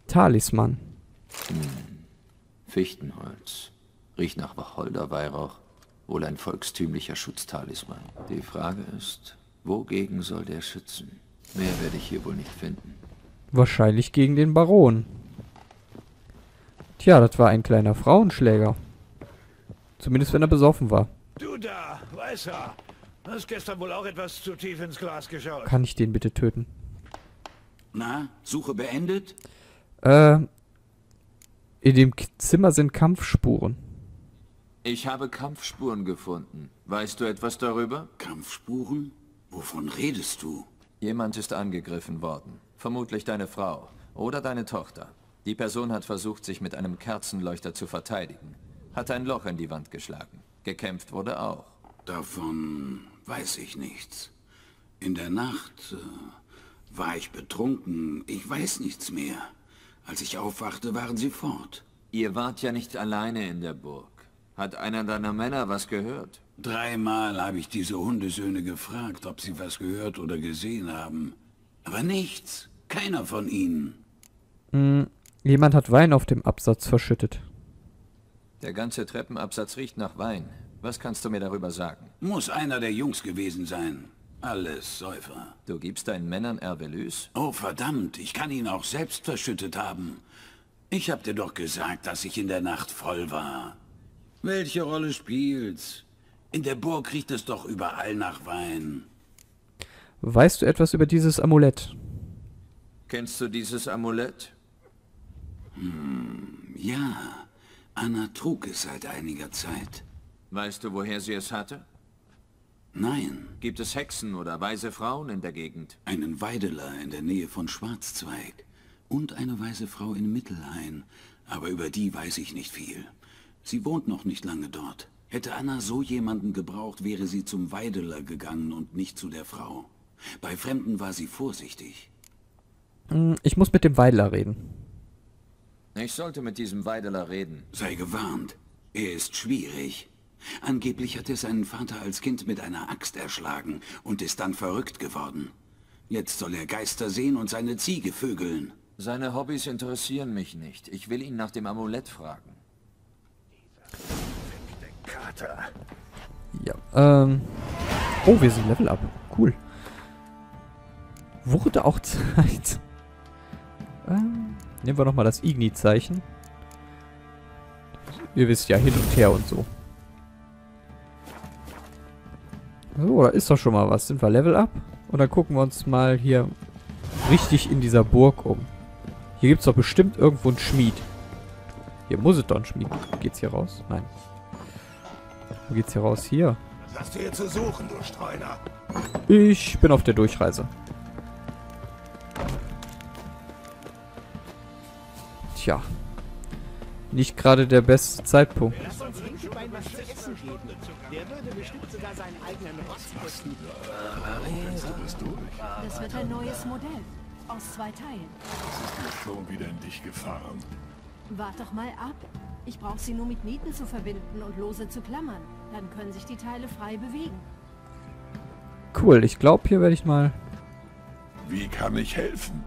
Talisman. Fichtenholz. Riecht nach Wacholderweihrauch. Wohl ein volkstümlicher Schutztalisman. Die Frage ist, wogegen soll der schützen? Mehr werde ich hier wohl nicht finden. Wahrscheinlich gegen den Baron. Tja, das war ein kleiner Frauenschläger. Zumindest wenn er besoffen war. Du da, Weißer. Hast gestern wohl auch etwas zu tief ins Glas geschaut. Kann ich den bitte töten? Na, Suche beendet? In dem Zimmer sind Kampfspuren. Ich habe Kampfspuren gefunden. Weißt du etwas darüber? Kampfspuren? Wovon redest du? Jemand ist angegriffen worden. Vermutlich deine Frau oder deine Tochter. Die Person hat versucht, sich mit einem Kerzenleuchter zu verteidigen. Hat ein Loch in die Wand geschlagen. Gekämpft wurde auch. Davon weiß ich nichts. In der Nacht war ich betrunken. Ich weiß nichts mehr. Als ich aufwachte, waren sie fort. Ihr wart ja nicht alleine in der Burg. Hat einer deiner Männer was gehört? 3-mal habe ich diese Hundesöhne gefragt, ob sie was gehört oder gesehen haben. Aber nichts. Keiner von ihnen. Jemand hat Wein auf dem Absatz verschüttet. Der ganze Treppenabsatz riecht nach Wein. Was kannst du mir darüber sagen? Muss einer der Jungs gewesen sein. Alles Säufer. Du gibst deinen Männern Ervelys? Oh verdammt, ich kann ihn auch selbst verschüttet haben. Ich hab dir doch gesagt, dass ich in der Nacht voll war. Welche Rolle spielt's? In der Burg riecht es doch überall nach Wein. Weißt du etwas über dieses Amulett? Kennst du dieses Amulett? Ja, Anna trug es seit einiger Zeit. Weißt du, woher sie es hatte? Nein, Gibt es Hexen oder weise Frauen in der Gegend? einen Weideler in der Nähe von Schwarzzweig. Und eine weise Frau in Mittelhain. Aber über die weiß ich nicht viel. Sie wohnt noch nicht lange dort. Hätte Anna so jemanden gebraucht, wäre sie zum Weideler gegangen und nicht zu der Frau. Bei Fremden war sie vorsichtig. Ich muss mit dem Weidler reden. Ich sollte mit diesem Weideler reden. Sei gewarnt. Er ist schwierig. Angeblich hat er seinen Vater als Kind mit einer Axt erschlagen und ist dann verrückt geworden. Jetzt soll er Geister sehen und seine Ziege vögeln. Seine Hobbys interessieren mich nicht. Ich will ihn nach dem Amulett fragen. Kater. Ja, oh, wir sind Level Up. Cool. Wurde auch Zeit. Nehmen wir nochmal das Igni-Zeichen. Ihr wisst ja, hin und her und so. So, da ist doch schon mal was. Sind wir Level Up? Und dann gucken wir uns mal hier richtig in dieser Burg um. Hier gibt es doch bestimmt irgendwo einen Schmied. Hier muss es doch einen Schmied. Geht's hier raus? Nein. Wo geht's hier raus? Hier. Was hast du hier zu suchen, du Streuner? Ich bin auf der Durchreise. Tja. Nicht gerade der beste Zeitpunkt. Lass uns Hinkelbein was zu essen geben. Der würde bestimmt sogar seinen eigenen Rost putzen. Das wird ein neues Modell. Aus 2 Teilen. Schon wieder in dich gefahren. Wart doch mal ab. Ich brauche sie nur mit Nieten zu verbinden und lose zu klammern. Dann können sich die Teile frei bewegen. Cool, ich glaube, hier werde ich mal... Wie kann ich helfen?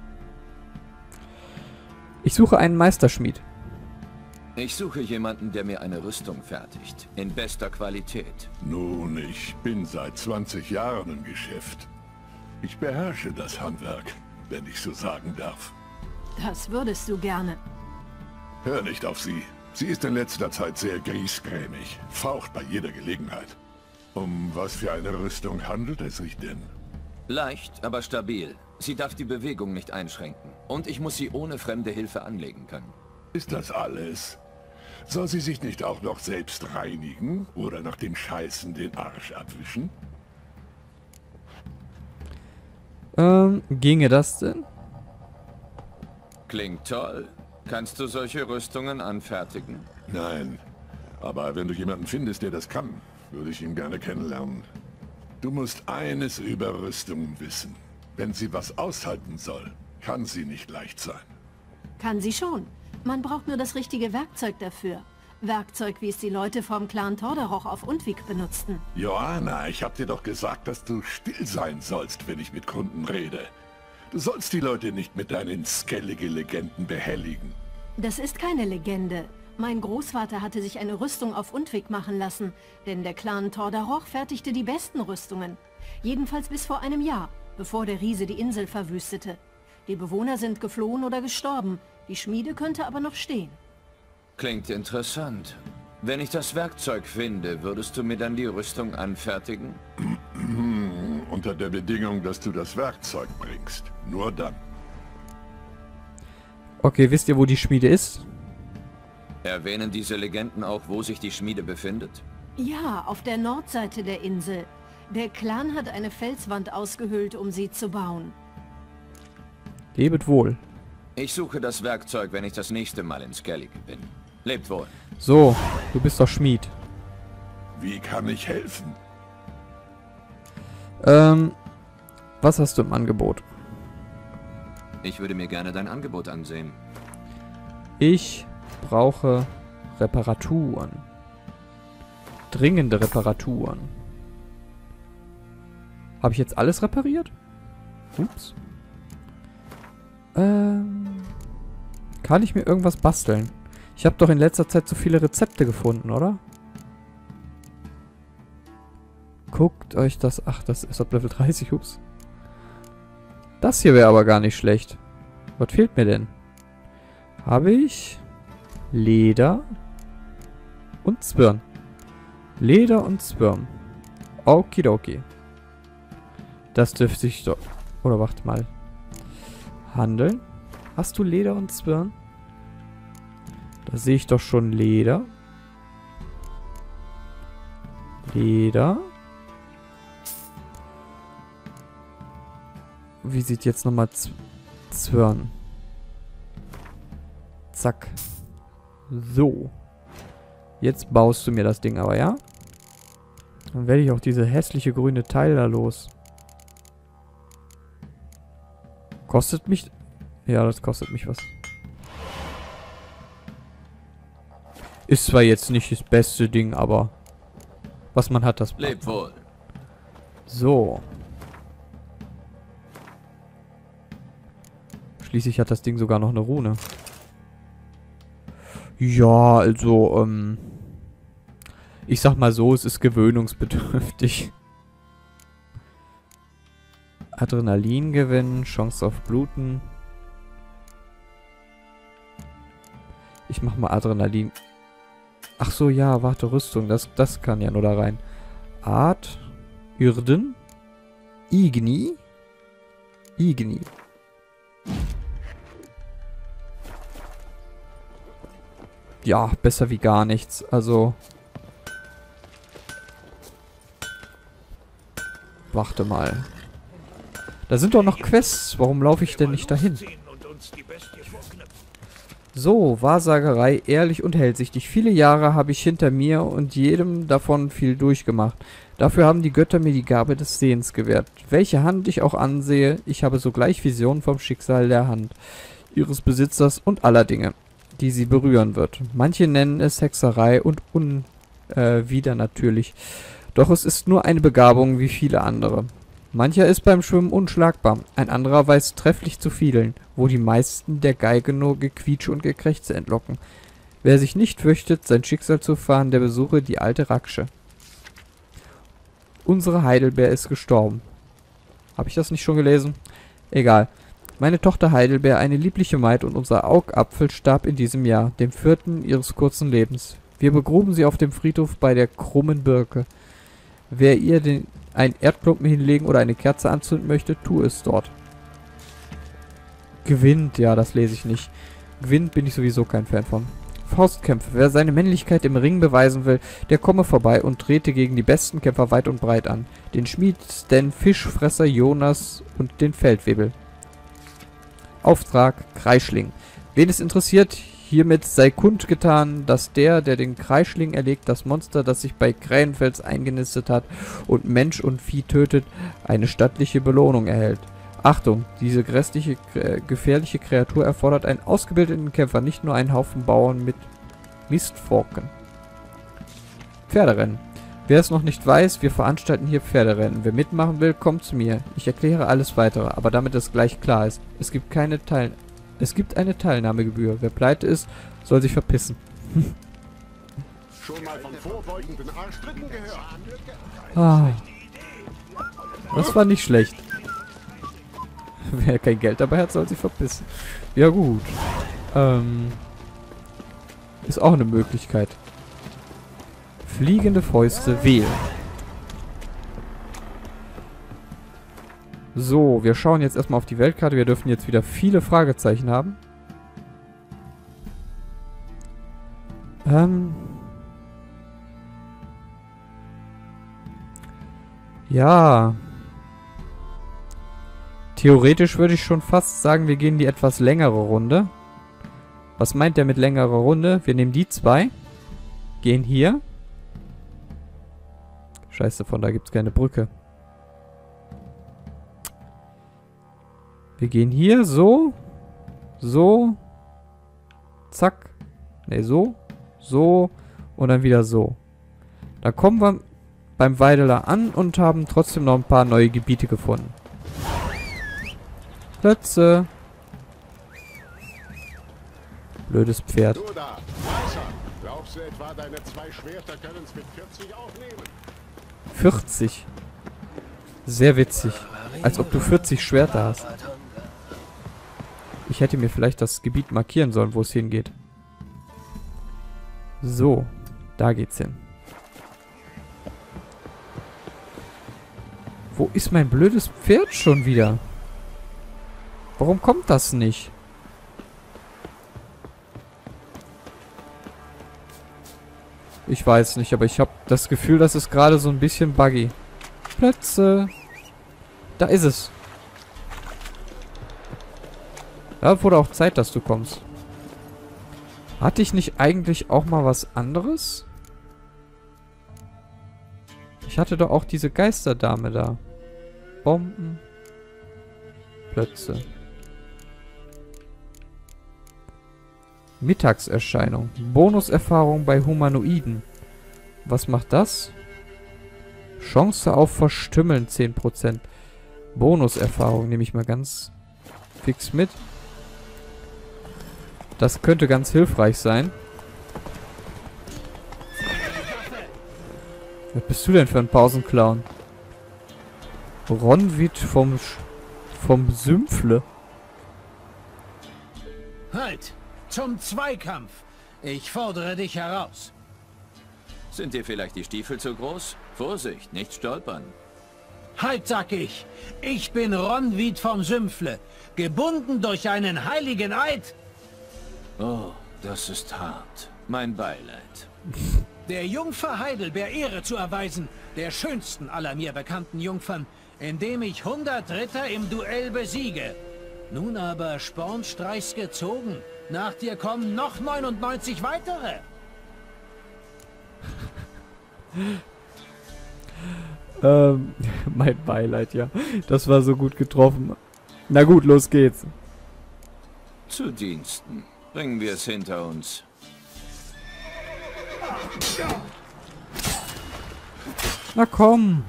Ich suche einen Meisterschmied. Ich suche jemanden, der mir eine Rüstung fertigt. In bester Qualität. Nun, ich bin seit 20 Jahren im Geschäft. Ich beherrsche das Handwerk, wenn ich so sagen darf. Das würdest du gerne. Hör nicht auf sie. Sie ist in letzter Zeit sehr griesgrämig, faucht bei jeder Gelegenheit. Um was für eine Rüstung handelt es sich denn? Leicht, aber stabil. Sie darf die Bewegung nicht einschränken. Und ich muss sie ohne fremde Hilfe anlegen können. Ist das alles? Soll sie sich nicht auch noch selbst reinigen oder nach den Scheißen den Arsch abwischen? Ginge das denn? Klingt toll. Kannst du solche Rüstungen anfertigen? Nein, aber wenn du jemanden findest, der das kann, würde ich ihn gerne kennenlernen. Du musst eines über Rüstungen wissen. Wenn sie was aushalten soll, kann sie nicht leicht sein. Kann sie schon. Man braucht nur das richtige Werkzeug dafür. Werkzeug, wie es die Leute vom Clan Torderhoch auf Undvik benutzten. Johanna, ich hab dir doch gesagt, dass du still sein sollst, wenn ich mit Kunden rede. Du sollst die Leute nicht mit deinen skellige Legenden behelligen. Das ist keine Legende. Mein Großvater hatte sich eine Rüstung auf Undvik machen lassen, denn der Clan Tordarroch fertigte die besten Rüstungen. Jedenfalls bis vor einem Jahr, bevor der Riese die Insel verwüstete. Die Bewohner sind geflohen oder gestorben, die Schmiede könnte aber noch stehen. Klingt interessant. Wenn ich das Werkzeug finde, würdest du mir dann die Rüstung anfertigen? Unter der Bedingung, dass du das Werkzeug bringst. Nur dann. Okay, wisst ihr, wo die Schmiede ist? Erwähnen diese Legenden auch, wo sich die Schmiede befindet? Ja, auf der Nordseite der Insel. Der Clan hat eine Felswand ausgehöhlt, um sie zu bauen. Lebet wohl. Ich suche das Werkzeug, wenn ich das nächste Mal in Skellige bin. Lebt wohl. So, du bist doch Schmied. Wie kann ich helfen? Was hast du im Angebot? Ich würde mir gerne dein Angebot ansehen. Ich brauche Reparaturen. Dringende Reparaturen. Habe ich jetzt alles repariert? Ups. Kann ich mir irgendwas basteln? Ich habe doch in letzter Zeit so viele Rezepte gefunden, oder? Guckt euch das... Ach, das ist ab Level 30, ups. Das hier wäre aber gar nicht schlecht. Was fehlt mir denn? Habe ich... Leder und Zwirn. Leder und Zwirn. Okidoki. Das dürfte ich doch... Oder warte mal. Handeln. Hast du Leder und Zwirn? Da sehe ich doch schon Leder. Leder. Wie sieht jetzt nochmal Zwirn? Zack. So. Jetzt baust du mir das Ding aber, ja? Dann werde ich auch diese hässliche grüne Teil da los. Kostet mich... Ja, das kostet mich was. Ist zwar jetzt nicht das beste Ding, aber... Was man hat, das... Lebt wohl. So. Schließlich hat das Ding sogar noch eine Rune. Ja, also, ich sag mal so, es ist gewöhnungsbedürftig. Adrenalin gewinnen, Chance auf Bluten. Ich mach mal Adrenalin. Ach so, ja, warte, Rüstung, das kann ja nur da rein. Art, Irden, Igni, Igni. Ja, besser wie gar nichts. Also... Warte mal. Da sind doch noch Quests. Warum laufe ich denn nicht dahin? So, Wahrsagerei, ehrlich und hellsichtig. Viele Jahre habe ich hinter mir und jedem davon viel durchgemacht. Dafür haben die Götter mir die Gabe des Sehens gewährt. Welche Hand ich auch ansehe, ich habe sogleich Visionen vom Schicksal der Hand, ihres Besitzers und aller Dinge, die sie berühren wird. Manche nennen es Hexerei und widernatürlich. Doch es ist nur eine Begabung wie viele andere. Mancher ist beim Schwimmen unschlagbar, ein anderer weiß trefflich zu fiedeln, wo die meisten der Geige nur Gequietsche und Gekrächze entlocken. Wer sich nicht fürchtet, sein Schicksal zu fahren, der besuche die alte Raksche. Unsere Heidelbeer ist gestorben. Habe ich das nicht schon gelesen? Egal. Meine Tochter Heidelbeer, eine liebliche Maid, und unser Augapfel starb in diesem Jahr, dem 4. ihres kurzen Lebens. Wir begruben sie auf dem Friedhof bei der krummen Birke. Wer ihr einen Erdklumpen hinlegen oder eine Kerze anzünden möchte, tu es dort. Gewinnt, ja, das lese ich nicht. Gewinnt bin ich sowieso kein Fan von. Faustkämpfe. Wer seine Männlichkeit im Ring beweisen will, der komme vorbei und trete gegen die besten Kämpfer weit und breit an. Den Schmied, den Fischfresser Jonas und den Feldwebel. Auftrag, Kreischling. Wen es interessiert, hiermit sei kundgetan, dass der den Kreischling erlegt, das Monster, das sich bei Krähenfels eingenistet hat und Mensch und Vieh tötet, eine stattliche Belohnung erhält. Achtung, diese grässliche, gefährliche Kreatur erfordert einen ausgebildeten Kämpfer, nicht nur einen Haufen Bauern mit Mistforken. Pferderennen. Wer es noch nicht weiß, wir veranstalten hier Pferderennen. Wer mitmachen will, kommt zu mir. Ich erkläre alles weitere, aber damit es gleich klar ist. Es gibt eine Teilnahmegebühr. Wer pleite ist, soll sich verpissen. Schon mal von vorbeugenden Arschtritten gehört? Ah. Das war nicht schlecht. Wer kein Geld dabei hat, soll sich verpissen. Ja gut. Ist auch eine Möglichkeit. Fliegende Fäuste wählen. So, wir schauen jetzt erstmal auf die Weltkarte. Wir dürfen jetzt wieder viele Fragezeichen haben. Ja. Theoretisch würde ich schon fast sagen, wir gehen die etwas längere Runde. Was meint der mit längerer Runde? Wir nehmen die zwei. Gehen hier. Scheiße, von da gibt es keine Brücke. Wir gehen hier so. So. Zack. Ne, so. So. Und dann wieder so. Da kommen wir beim Weideler an und haben trotzdem noch ein paar neue Gebiete gefunden. Plötze. Blödes Pferd. Du da, Weißer, glaubst du etwa, deine 2 Schwerter können es mit 40 aufnehmen? 40. Sehr witzig. Als ob du 40 Schwerter hast. Ich hätte mir vielleicht das Gebiet markieren sollen, wo es hingeht. So. Da geht's hin. Wo ist mein blödes Pferd schon wieder? Warum kommt das nicht? Ich weiß nicht, aber ich habe das Gefühl, das ist gerade so ein bisschen buggy. Plätze. Da ist es. Da wurde auch Zeit, dass du kommst. Hatte ich nicht eigentlich auch mal was anderes? Ich hatte doch auch diese Geisterdame da. Bomben. Plötze. Mittagserscheinung. Bonuserfahrung bei Humanoiden. Was macht das? Chance auf Verstümmeln 10%. Bonuserfahrung nehme ich mal ganz fix mit. Das könnte ganz hilfreich sein. Was bist du denn für ein Pausenclown? Ronwit vom Sümpfle. Halt! Zum Zweikampf! Ich fordere dich heraus. Sind dir vielleicht die Stiefel zu groß? Vorsicht, nicht stolpern. Halt, sag ich! Ich bin Ronwit vom Sümpfle, gebunden durch einen heiligen Eid. Oh, das ist hart. Mein Beileid. Der Jungfer Heidelbeer Ehre zu erweisen, der schönsten aller mir bekannten Jungfern, indem ich 100 Ritter im Duell besiege. Nun aber Spornstreichs gezogen. Nach dir kommen noch 99 weitere. Mein Beileid, ja. Das war so gut getroffen. Na gut, los geht's. Zu Diensten. Bringen wir es hinter uns. Na komm.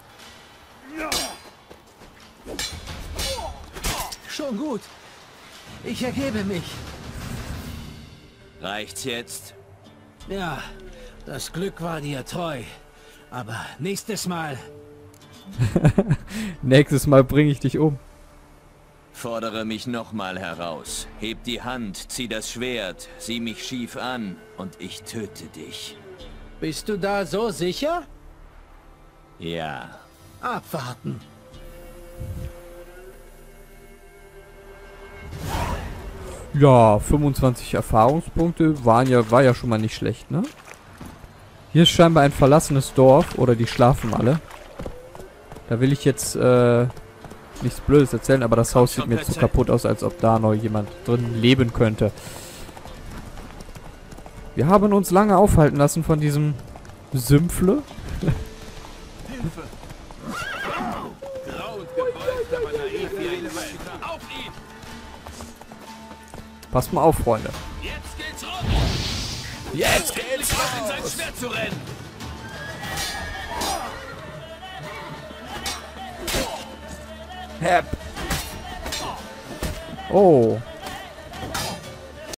Schon gut. Ich ergebe mich. Reicht's jetzt? Ja, das Glück war dir treu. Aber nächstes Mal... Nächstes Mal bringe ich dich um. Fordere mich nochmal heraus. Heb die Hand, zieh das Schwert, sieh mich schief an und ich töte dich. Bist du da so sicher? Ja. Abwarten. Ja, 25 Erfahrungspunkte war ja schon mal nicht schlecht, ne? Hier ist scheinbar ein verlassenes Dorf, oder die schlafen alle. Da will ich jetzt nichts Blödes erzählen, aber das Haus sieht mir zu kaputt aus, als ob da noch jemand drin leben könnte. Wir haben uns lange aufhalten lassen von diesem Sümpfle. Hilfe! Auf ihn! Passt mal auf, Freunde. Jetzt geht's raus! Jetzt geht's raus! In sein Schwert zu rennen! Hep. Oh.